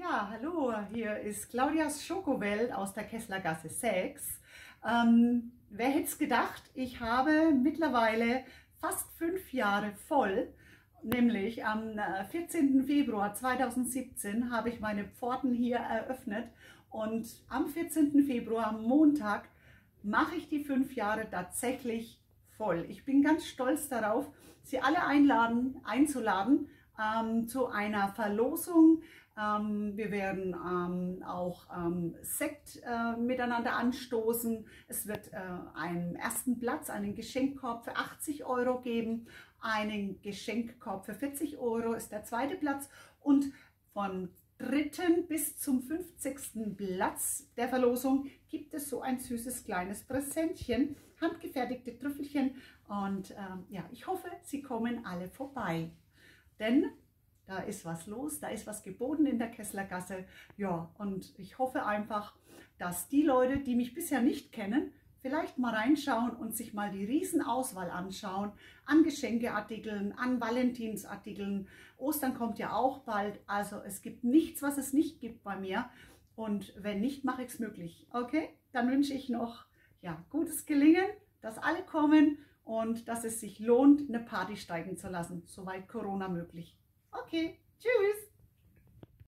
Ja, hallo, hier ist Claudias Schokowelt aus der Kesslergasse 6. Wer hätte es gedacht, ich habe mittlerweile fast 5 Jahre voll, nämlich am 14. Februar 2017 habe ich meine Pforten hier eröffnet und am 14. Februar, am Montag, mache ich die 5 Jahre tatsächlich voll. Ich bin ganz stolz darauf, Sie alle einzuladen zu einer Verlosung. Wir werden auch Sekt miteinander anstoßen. Es wird einen ersten Platz, einen Geschenkkorb für 80 Euro geben. Einen Geschenkkorb für 40 Euro ist der zweite Platz. Und vom 3. bis zum 50. Platz der Verlosung gibt es so ein süßes kleines Präsentchen, handgefertigte Trüffelchen. Und ja, ich hoffe, Sie kommen alle vorbei. Denn da ist was los, da ist was geboten in der Kesslergasse. Ja, und ich hoffe einfach, dass die Leute, die mich bisher nicht kennen, vielleicht mal reinschauen und sich mal die Riesenauswahl anschauen an Geschenkeartikeln, an Valentinsartikeln. Ostern kommt ja auch bald, also es gibt nichts, was es nicht gibt bei mir. Und wenn nicht, mache ich es möglich. Okay, dann wünsche ich noch ja, gutes Gelingen, dass alle kommen und dass es sich lohnt, eine Party steigen zu lassen, soweit Corona möglich. Okay, tschüss!